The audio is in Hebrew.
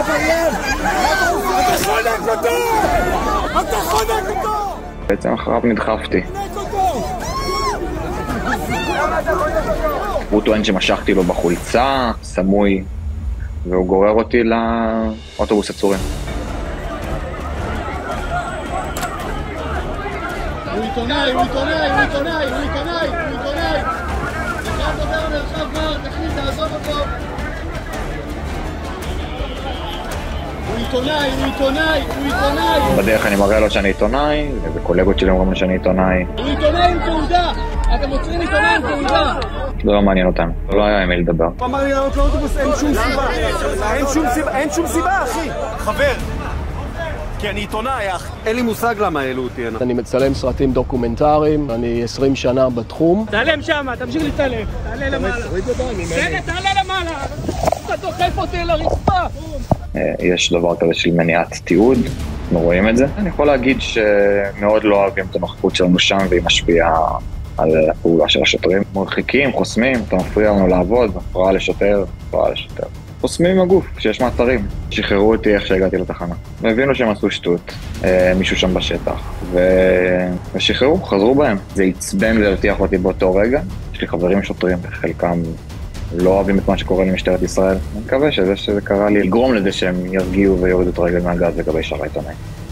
אתה חונק אותו! אתה חונק אותו! בעצם אחריו נדחפתי. הוא טוען שמשכתי לו בחולצה, סמוי, והוא גורר אותי לאוטובוס עצורים. הוא עיתונאי! אפשר לדבר המרחב כבר, תכניס, תעזוב אותו! הוא עיתונאי! בדרך אני מראה לו שאני עיתונאי, וקולגות שלי אומרים שאני עיתונאי. הוא עיתונאי עם תעודה! אתם עוצרים עיתונאי עם תעודה! זה לא מעניין אותם, לא היה עם מי לדבר. הוא אמר לי לעלות לאוטובוס, אין שום סיבה, אחי! חבר! כי אני עיתונאי, אח. אין לי מושג למה העלו אותי הנה. אני מצלם סרטים דוקומנטריים, אני 20 שנה בתחום. תעלם שם, תמשיך לצלם. תעלה למעלה. תעלה למעלה. אתה דוחף אותי לרצפה. יש דבר כזה של מניעת תיעוד, אנחנו רואים את זה. אני יכול להגיד שמאוד לא אוהבים את הנוכחות שלנו שם, והיא משפיעה על הפעולה של השוטרים. מרחיקים, חוסמים, אתה מפריע לנו לעבוד, הפרעה לשוטר. חוסמים עם הגוף, כשיש מעצרים. שחררו אותי איך שהגעתי לתחנה. והבינו שהם עשו שטות, מישהו שם בשטח, ושחררו, חזרו בהם. זה עצבן והרתיח אותי באותו רגע. יש לי חברים שוטרים, חלקם לא אוהבים את מה שקורה למשטרת ישראל. אני מקווה שזה קרה לי לגרום לזה שהם ירגיעו ויורידו את הרגל מהגז לגבי שאר העיתונאים.